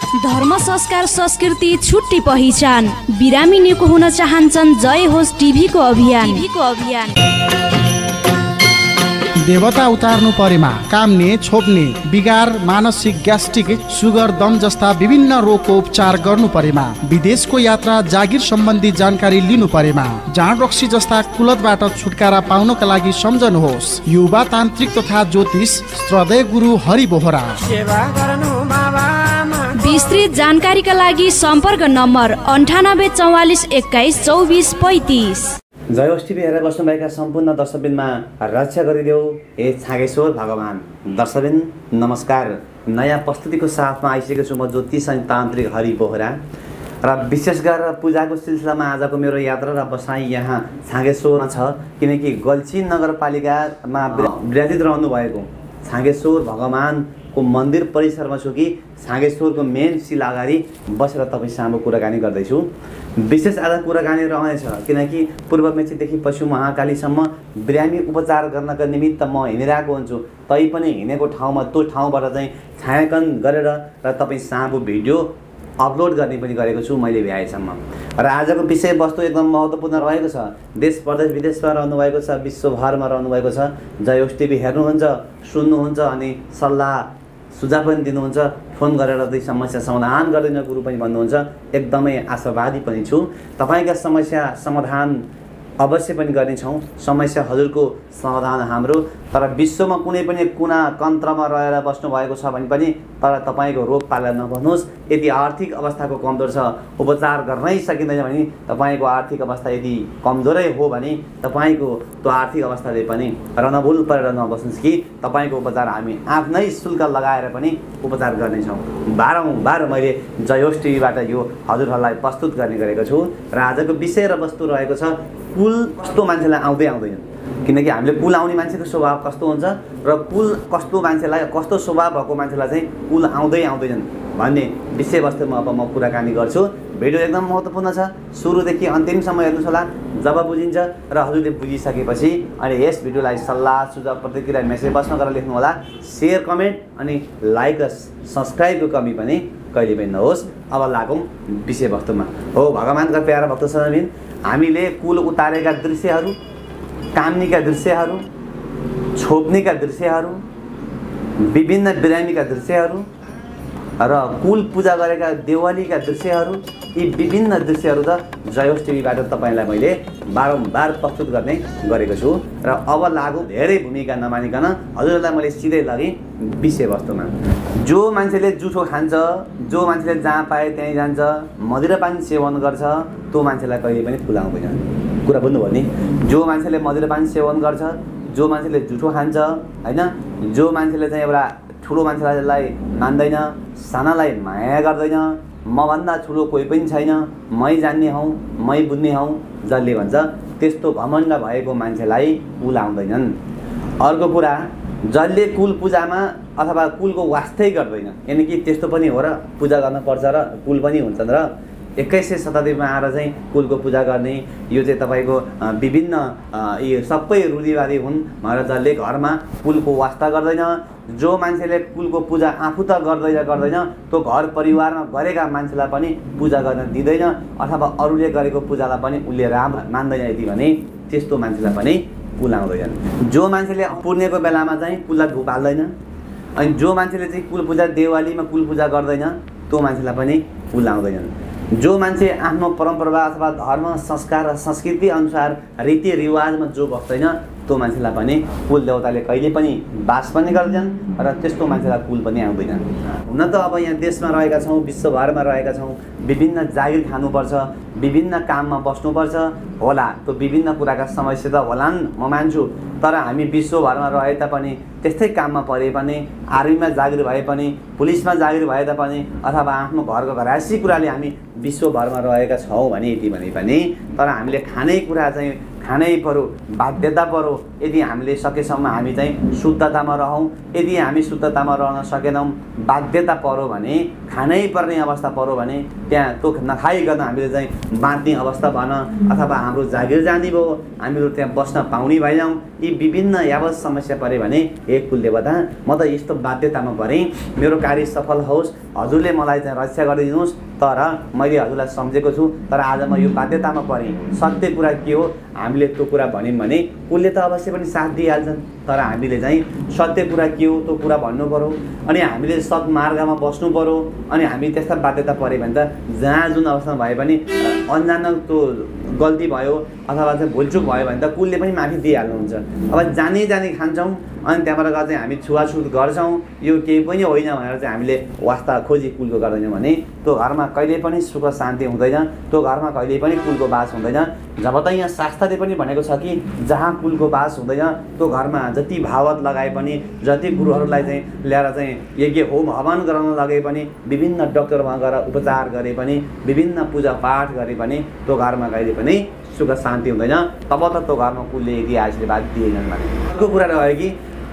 धर्म संस्कार संस्कृति छुट्टी पहिचान बिरामी हुन चाहन्छन् जय होस् टिभीको अभियान देवता उतार्नु परेमा काम्ने छोप्ने बिगार मानसिक ग्यास्ट्रिक सुगर दम जस्ता विभिन्न रोगको उपचार गर्नु परेमा विदेशको यात्रा जागिर सम्बन्धी जानकारी लिनु परेमा जाँड रक्सी जस्ता कुलतबाट छुटकारा पाउनका लागि सम्झनुहोस् युवा तान्त्रिक तथा ज्योतिष श्रद्धेय गुरु हरि बोहरा। विस्तृत जानकारीका लागि सम्पर्क नम्बर 9844212435। जय होस् टिभी हेरेर बस्नुभएका सम्पूर्ण दर्शकबिनमा रक्षा गरिदेऊ हे छागेश्वर भगवान। दर्शकबिन नमस्कार। नयाँ प्रस्तुतिको साथमा आइसकेको छु म ज्योतिष अनि तान्त्रिक हरि बोहरा र विशेष गरेर पूजाको सिलसिलामा आजको मेरो यात्रा र बसाइ यहाँ छागेश्वरमा छ, किनकि गल्छी नगरपालिकामा विराजित रहनु भएको छागेश्वर भगवानको मन्दिर परिसरमा छु कि छागेश्वरको मेन शिला अगाडि बसेर तपाईँसँग कुराकानी गर्दैछु। विशेष आज कुराकानी रहनेछ, किनकि पूर्व मेचीदेखि पश्चिम महाकालीसम्म बिरामी उपचार गर्नका निमित्त म हिँडिरहेको हुन्छु। तैपनि हिँडेको ठाउँमा त्यो ठाउँबाट चाहिँ छायाङ्कन गरेर र तपाईँसँग भिडियो अपलोड गर्ने पनि गरेको छु मैले भ्याएसम्म। र आजको विषयवस्तु एकदम महत्त्वपूर्ण रहेको छ। देश प्रदेश विदेशमा रहनुभएको छ, विश्वभरमा रहनुभएको छ, जय होस् टिभी हेर्नुहुन्छ, सुन्नुहुन्छ अनि सल्लाह सुझाव पनि दिनुहुन्छ, फोन गरेर दुई समस्या समाधान गरिदिने कुरो पनि भन्नुहुन्छ। एकदमै आशावादी पनि छु। तपाईँका समस्या समाधान अवश्य पनि गर्नेछौँ। समस्या हजुरको समाधान हाम्रो। तर विश्वमा कुनै पनि कुना कन्त्रमा रहेर बस्नुभएको छ भने पनि तर तपाईँको रोग पालन नभर्नुहोस्। यदि आर्थिक अवस्थाको कमजोर छ, उपचार गर्नै सकिँदैन भने तपाईँको आर्थिक अवस्था यदि कमजोरै हो भने तपाईँको त्यो आर्थिक अवस्थाले पनि रणभूल परेर नबस्नुहोस् कि तपाईँको उपचार हामी आफ्नै शुल्क लगाएर पनि उपचार गर्नेछौँ। बारम्बार मैले जय होस् टिभीबाट यो हजुरहरूलाई प्रस्तुत गर्ने गरेको छु। र आजको विषय र वस्तु रहेको छ कुल कस्तो मान्छेलाई आउँदै आउँदैन, किनकि हामीले कुल आउने मान्छेको स्वभाव कस्तो हुन्छ र कुल कस्तो मान्छेलाई कस्तो स्वभाव भएको मान्छेलाई चाहिँ कुल आउँदै आउँदैनन् भन्ने विषयवस्तुमा अब म कुराकानी गर्छु। भिडियो एकदम महत्त्वपूर्ण छ, सुरुदेखि अन्तिमसम्म हेर्नुहोस् होला। जब बुझिन्छ र हजुरले बुझिसकेपछि अनि यस भिडियोलाई सल्लाह सुझाव प्रतिक्रिया मेसेज बक्समा गरेर लेख्नु होला। सेयर कमेन्ट अनि लाइक र सब्सक्राइबको कमी पनि कहिले पनि नहोस्। अब लागौँ विषयवस्तुमा। हो भगवान्का प्यारा भक्त सजनबिन, हामीले कुल उतारेका दृश्यहरू, काम्नीका दृश्यहरू, छोप्नेका दृश्यहरू, विभिन्न बिरामीका दृश्यहरू र कुल पूजा गरेका देवालीका दृश्यहरू, यी विभिन्न दृश्यहरू त जय होस् टिभीबाट तपाईँलाई मैले बारम्बार प्रस्तुत गर्ने गरेको छु। र अब लागु धेरै भूमिका नमानिकन हजुरहरूलाई मैले सिधै लगेँ विषयवस्तुमा। जो मान्छेले जुठो खान्छ, जो मान्छेले जहाँ पाए त्यहीँ जान्छ, मदिरापान सेवन गर्छ, त्यो मान्छेलाई कहिले पनि कुल आउँदैन। कुरा बुझ्नुभयो नि? जो मान्छेले मदिरापान सेवन गर्छ, जो मान्छेले जुठो खान्छ होइन, जो मान्छेले चाहिँ एउटा ठुलो मान्छेलाई मान्दैन, सानालाई माया गर्दैन, मभन्दा ठुलो कोही पनि छैन, मै जान्ने हौँ, मै बुझ्ने हौँ जसले भन्छ, त्यस्तो घमण्ड भएको मान्छेलाई कुल आउँदैनन्। अर्को कुरा, जसले कुल पूजामा अथवा कुलको वास्तै गर्दैन, यानि कि त्यस्तो पनि हो र पूजा गर्नुपर्छ र कुल पनि हुन्छन् र 21औं शताब्दीमा आएर चाहिँ कुलको पूजा गर्ने, यो चाहिँ तपाईँको विभिन्न यो सबै रूढिवादी हुन् भनेर जसले घरमा कुलको वास्ता गर्दैन, जो मान्छेले कुलको पूजा आफू त गर्दैन त्यो घर परिवारमा गरेका मान्छेलाई पनि पूजा गर्न दिँदैन अथवा अरूले गरेको पूजालाई पनि उसले राम्रो मान्दैन यदि भने त्यस्तो मान्छेलाई पनि कुल आउँदैन। जो मान्छेले पूर्णेको बेलामा चाहिँ कुललाई धुप हाल्दैन, अनि जो मान्छेले चाहिँ कुल पूजा देवालीमा कुल पूजा गर्दैन त्यो मान्छेलाई पनि कुल आउँदैन। जो मान्छे आफ्नो परम्परा अथवा धर्म संस्कार र संस्कृति अनुसार रीतिरिवाजमा जो बस्दैन त्यो मान्छेलाई पनि कुल देवताले कहिले पनि बास पनि गर्दैनन् र त्यस्तो मान्छेलाई कुल पनि आउँदैन। हुन त अब यहाँ देशमा रहेका छौँ, विश्वभरमा रहेका छौँ, विभिन्न जागिर खानुपर्छ, विभिन्न काममा बस्नुपर्छ होला, त्यो विभिन्न कुराका समस्या त होलान् म मान्छु। तर हामी विश्वभरमा रहे तापनि, त्यस्तै काममा परे पनि, आर्मीमा जागिर भए पनि, पुलिसमा जागिर भए तापनि अथवा आफ्नो घरको घरायसी कुराले हामी विश्वभरमा रहेका छौँ भने यति भने पनि तर हामीले खाने कुरा चाहिँ खानै पर्यो, बाध्यता पर्यो। यदि हामीले सकेसम्म हामी चाहिँ शुद्धतामा रहौँ, यदि हामी शुद्धतामा रहन सकेनौँ, बाध्यता पर्यो भने, खानै पर्ने अवस्था पर्यो भने त्यहाँ त्यो नखाइकन हामीले चाहिँ बाँध्ने अवस्था भन अथवा हाम्रो जागिर जाने भयो, हामीहरू त्यहाँ बस्न पाउने भएनौँ, यी विभिन्न यावत समस्या परे भने हे कुलदेवता म त यस्तो बाध्यतामा परेँ, मेरो कार्य सफल होस्, हजुरले मलाई चाहिँ रक्षा गरिदिनुहोस्। तर मैले हजुरलाई सम्झेको छु, तर आज म यो बाध्यतामा परेँ। सत्य कुरा के हो हामीले त्यो कुरा भन्यौँ भने कुलले त अवश्य पनि साथ दिइहाल्छन्, तर हामीले चाहिँ सत्य कुरा के हो त्यो कुरा भन्नु पऱ्यो, अनि हामीले सद्मार्गमा बस्नु पऱ्यो। अनि हामी त्यस्ता बाध्यता पऱ्यो भने त जहाँ जुन अवस्थामा भए पनि अन्जान त्यो गल्ती भयो अथवा चाहिँ भुलचुक भयो भने त कुलले पनि माफी दिइहाल्नुहुन्छ। अब जानी जानी खान्छौँ अनि त्यहाँबाट गएर चाहिँ हामी छुवाछुत गर्छौँ, यो केही पनि होइन भनेर चाहिँ हामीले वास्ता खोजी कुलको गर्दैनौँ भने त्यो घरमा कहिले पनि सुख शान्ति हुँदैन, त्यो घरमा कहिले पनि कुलको बास हुँदैन। जब त यहाँ शास्त्रले पनि भनेको छ कि जहाँ कुलको बास हुँदैन त्यो घरमा जति भावत लगाए पनि, जति गुरुहरूलाई चाहिँ ल्याएर चाहिँ यज्ञ होम हवन गराउन लगे पनि, विभिन्न डक्टरमा गएर उपचार गरे पनि, विभिन्न पूजापाठ गरे पनि त्यो घरमा कहिले पनि सुख शान्ति हुँदैन। तब त त्यो घरमा कुलले यदि आशीर्वाद दिएनन् भने। अर्को कुरा रह्यो कि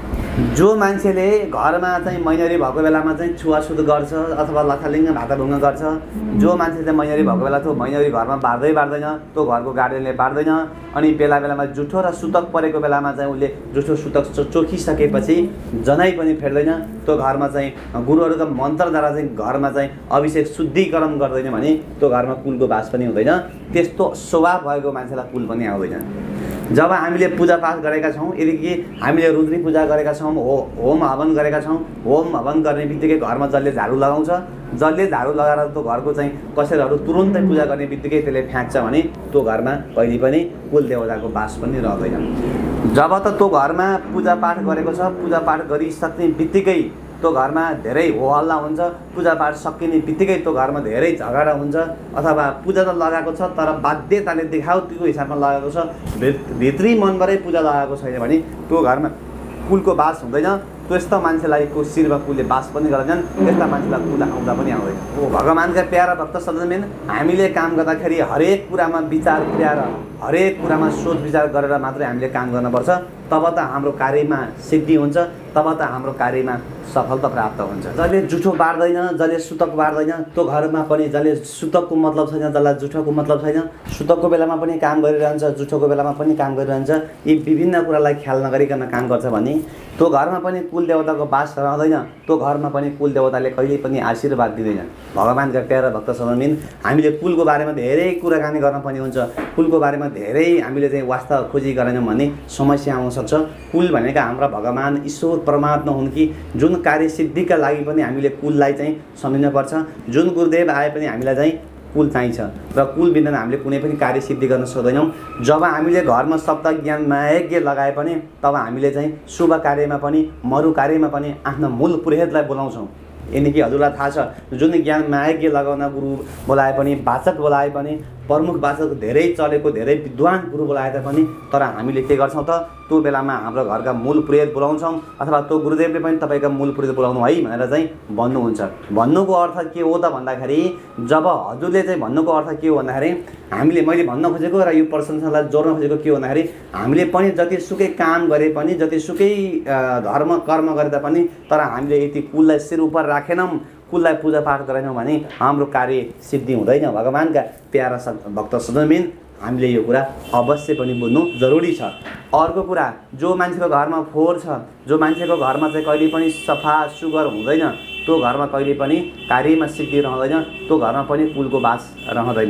जो मान्छेले घरमा चाहिँ मैनरी भएको बेलामा चाहिँ छुवाछुत गर्छ अथवा लथालिङ्ग भाताभुङ्ग गर्छ, जो मान्छे चाहिँ मैनरी भएको बेला त्यो मैनरी घरमा बार्दैन, त्यो घरको गार्डनले बार्दैन, अनि बेला बेलामा जुठो र सुतक परेको बेलामा चाहिँ उसले जुठो सुतक चोखिसकेपछि जनै पनि फेर्दैन, त्यो घरमा चाहिँ गुरुहरूका मन्त्रद्वारा चाहिँ घरमा चाहिँ अभिषेक शुद्धिकरण गर्दैन भने त्यो घरमा कुलको बास पनि हुँदैन। त्यस्तो स्वभाव भएको मान्छेलाई कुल पनि आउँदैन। जब हामीले पूजापाठ गरेका छौँ, यदि कि हामीले रुद्री पूजा गरेका छौँ, होम हवन गरेका छौँ, होम हवन गर्ने बित्तिकै घरमा जसले झाडु लगाउँछ, जसले झाडु लगाएर त्यो घरको चाहिँ कसैहरू तुरुन्तै पूजा गर्ने बित्तिकै त्यसले फ्याँक्छ भने त्यो घरमा कहिले पनि कुल देवताको बास पनि रहँदैन। जब त त्यो घरमा पूजापाठ गरेको छ, पूजापाठ गरिसक्ने बित्तिकै त्यो घरमा धेरै होहल्ला हुन्छ, पूजापाठ सकिने बित्तिकै त्यो घरमा धेरै झगडा हुन्छ, अथवा पूजा त लगाएको छ तर बाध्यताले देखाउटीको हिसाबमा लगाएको छ, भित्री मनबाटै पूजा लगाएको छैन भने त्यो घरमा कुलको बास हुँदैन। त्यस्ता मान्छेलाई को शिरमा कुलले बास पनि गर्दैनन्, त्यस्ता मान्छेलाई कुल आउँदा पनि आउँदैन। भगवान्का प्यारा भक्त सजनमेन, हामीले काम गर्दाखेरि हरेक कुरामा विचार पुर्याएर हरेक कुरामा सोच विचार गरेर मात्रै हामीले काम गर्नुपर्छ। तब त हाम्रो कार्यमा सिद्धि हुन्छ, तब त हाम्रो कार्यमा सफलता प्राप्त हुन्छ। जसले जुठो बार्दैन, जसले सुतक बार्दैन, त्यो घरमा पनि जसले सुतकको मतलब छैन, जसलाई जुठोको मतलब छैन, सुतकको बेलामा पनि काम गरिरहन्छ, जुठोको बेलामा पनि काम गरिरहन्छ, यी विभिन्न कुरालाई ख्याल नगरिकन काम गर्छ भने त्यो घरमा पनि कुल देवताको बास रहँदैन, त्यो घरमा पनि कुल देवताले कहिले पनि आशीर्वाद दिँदैन। भगवान्का प्यारा भक्त सजनबिन, हामीले कुलको बारेमा धेरै कुराकानी गर्न पनि हुन्छ, कुलको बारेमा धेरै हामीले चाहिँ वास्ता खोजी गरेनौँ भने समस्या आउन सक्छ। कुल भनेका हाम्रा भगवान् ईश्वर परमात्मा हुन् कि जुन कार्य सिद्धिका लागि पनि हामीले कुललाई चाहिँ सम्झिनुपर्छ। जुन गुरुदेव आए पनि हामीलाई चाहिँ कुल चाहिन्छ र कुल बिना हामीले कुनै पनि कार्य सिद्धि गर्न सक्दैनौँ। जब हामीले घरमा सप्ताह ज्ञान मायज्ञ लगाए पनि तब हामीले चाहिँ शुभ कार्यमा पनि मरु कार्यमा पनि आफ्नो मूल पुरोहितलाई बोलाउँछौँ। यिनकी हजुरलाई थाहा छ, जुन ज्ञान मायज्ञ लगाउन गुरु बोलाए पनि, वाचक बोलाए पनि, प्रमुख वाचक धेरै चलेको धेरै विद्वान गुरु बोलाए तापनि तर हामीले के गर्छौँ त त्यो बेलामा हाम्रो घरका मूल पुरोहित बोलाउँछौँ अथवा त्यो गुरुदेवले पनि तपाईँका मूल पुरोहित बोलाउनु है भनेर चाहिँ भन्नुहुन्छ। भन्नुको अर्थ के हो त भन्दाखेरि, जब हजुरले चाहिँ भन्नुको अर्थ के हो भन्दाखेरि, हामीले मैले भन्न खोजेको र यो प्रशंसालाई जोड्न खोजेको के हो भन्दाखेरि, हामीले पनि जतिसुकै काम गरे पनि, जतिसुकै धर्म कर्म गरे तापनि तर हामीले यति कुललाई शिर उपर राखेनौँ, कुललाई पूजापाठ गरेनौँ भने हाम्रो कार्य सिद्धि हुँदैन। भगवान्का प्यारा भक्त सजनबिन, हामीले यो कुरा अवश्य पनि बुझ्नु जरुरी छ। अर्को कुरा, जो मान्छेको घरमा फोहोर छ, जो मान्छेको घरमा चाहिँ कहिले पनि सफा सुग्घर हुँदैन, त्यो घरमा कहिले पनि कार्यमा सिद्धि रहँदैन, त्यो घरमा पनि कुलको बास रहँदैन।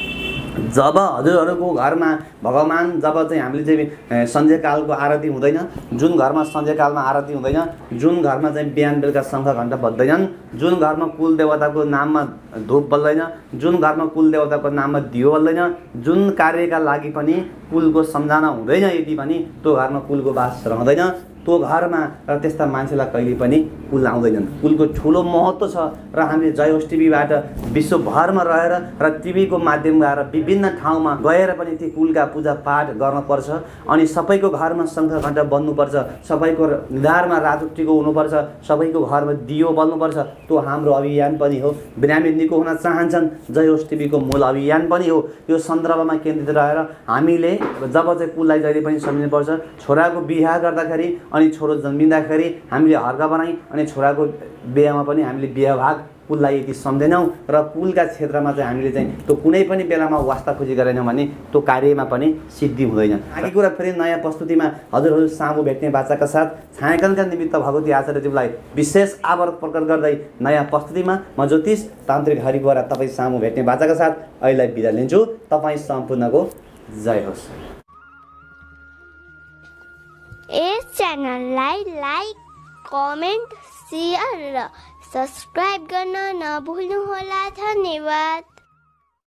जब हजुरहरूको घरमा भगवान्, जब चाहिँ हामीले चाहिँ सन्ध्यकालको आरती हुँदैन, जुन घरमा सन्ध्यकालमा आरती हुँदैन, जुन घरमा चाहिँ बिहान बेलुका शङ्ख घण्टा बज्दैनन्, जुन घरमा कुल देवताको नाममा धूप बल्दैन, जुन घरमा कुल देवताको नाममा दियो बल्दैन, जुन कार्यका लागि पनि कुलको सम्झना हुँदैन, यदि पनि त्यो घरमा कुलको बास रहँदैन। त्यो घरमा र त्यस्ता मान्छेलाई कहिले पनि कुल आउँदैनन्। कुलको ठुलो महत्त्व छ र हामीले जय होस् टिभीबाट विश्वभरमा रहेर र टिभीको माध्यमबाट विभिन्न ठाउँमा गएर पनि ती कुलका पूजापाठ गर्नुपर्छ। अनि सबैको घरमा शङ्ख घण्टा बज्नुपर्छ, सबैको निधारमा रातो टिको हुनुपर्छ, सबैको घरमा दियो बल्नुपर्छ। त्यो हाम्रो अभियान पनि हो। बिरामी निको हुन चाहन्छन्, जय होस् टिभीको मूल अभियान पनि हो। यो सन्दर्भमा केन्द्रित रहेर हामीले जब चाहिँ कुललाई जहिले पनि सम्झिनुपर्छ। छोराको बिहा गर्दाखेरि अनि छोरो जन्मिँदाखेरि हामीले हर्का बनाई अनि छोराको बिहामा पनि हामीले बिहा भाग पुललाई यति सम्झेनौँ र पुलका क्षेत्रमा चाहिँ हामीले चाहिँ त्यो कुनै पनि बेलामा वास्ता खोजी गरेनौँ भने त्यो कार्यमा पनि सिद्धि हुँदैन। आगे कुरा फेरि नयाँ प्रस्तुतिमा हजुरहरू सामु भेट्ने बाचाका साथ छायाङ्कनका निमित्त भगवती आचार्यज्यूलाई विशेष आभार प्रकट गर्दै नयाँ प्रस्तुतिमा म ज्योतिष तान्त्रिक हरिबोहरा तपाईँ सामु भेट्ने बाचाका साथ अहिले बिदा लिन्छु। तपाईँ सम्पूर्णको जय होस्। यस च्यानललाई लाइक, कमेन्ट, सेयर र सब्सक्राइब गर्न नभुल्नुहोला। धन्यवाद।